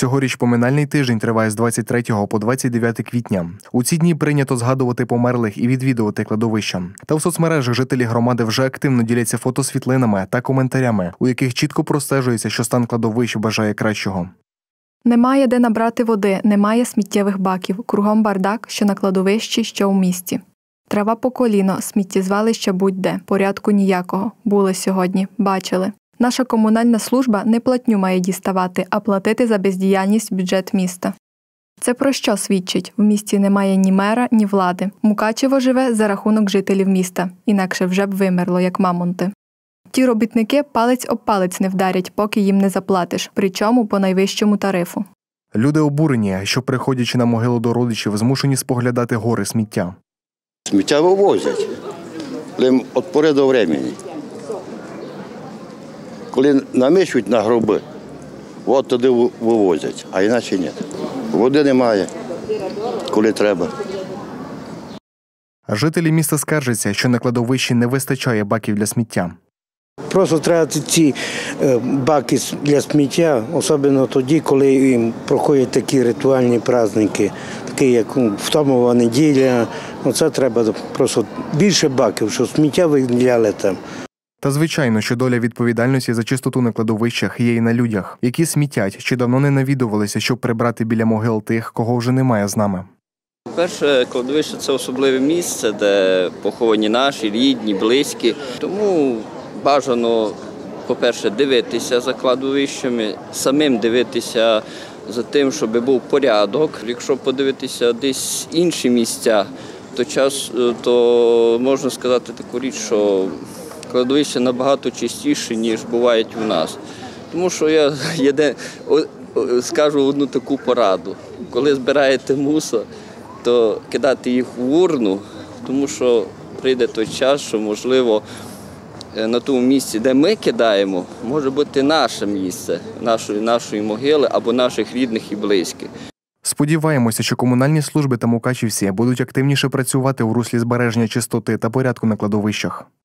Цьогоріч поминальний тиждень триває з 23 по 29 квітня. У ці дні прийнято згадувати померлих і відвідувати кладовища. Та в соцмережах жителі громади вже активно діляться фотосвітлинами та коментарями, у яких чітко простежується, що стан кладовищ бажає кращого. Немає де набрати води, немає сміттєвих баків. Кругом бардак, що на кладовищі, що у місті. Трава по коліно, сміттєзвалища будь-де, порядку ніякого. Були сьогодні, бачили. Наша комунальна служба не платню має діставати, а платити за бездіяльність в бюджет міста. Це про що свідчить? В місті немає ні мера, ні влади. Мукачево живе за рахунок жителів міста, інакше вже б вимерло, як мамонти. Ті робітники палець об палець не вдарять, поки їм не заплатиш, причому по найвищому тарифу. Люди обурені, що, приходячи на могилу до родичів, змушені споглядати гори сміття. Сміття вивозять, від пори до времени. Коли намішують на гроби, от туди вивозять, а інакше ні. Води немає, коли треба. Жителі міста скаржаться, що на кладовищі не вистачає баків для сміття. Просто треба ці баки для сміття, особливо тоді, коли проходять такі ритуальні праздники, такі як втомова неділя. Оце треба просто більше баків, щоб сміття виділяли там. Та звичайно, що доля відповідальності за чистоту на кладовищах є і на людях, які смітять чи давно не навідувалися, щоб прибрати біля могил тих, кого вже немає з нами. Перше, кладовище – це особливе місце, де поховані наші, рідні, близькі. Тому бажано, по-перше, дивитися за кладовищами, самим дивитися за тим, щоб був порядок. Якщо подивитися десь інші місця, то можна сказати таку річ, що кладовища набагато чистіше, ніж бувають у нас. Тому що я скажу одну таку пораду. Коли збираєте мусор, то кидати їх в урну, тому що прийде той час, що, можливо, на тому місці, де ми кидаємо, може бути наше місце, нашої могили або наших рідних і близьких. Сподіваємося, що комунальні служби та мукачівці будуть активніше працювати у руслі збереження чистоти та порядку на кладовищах.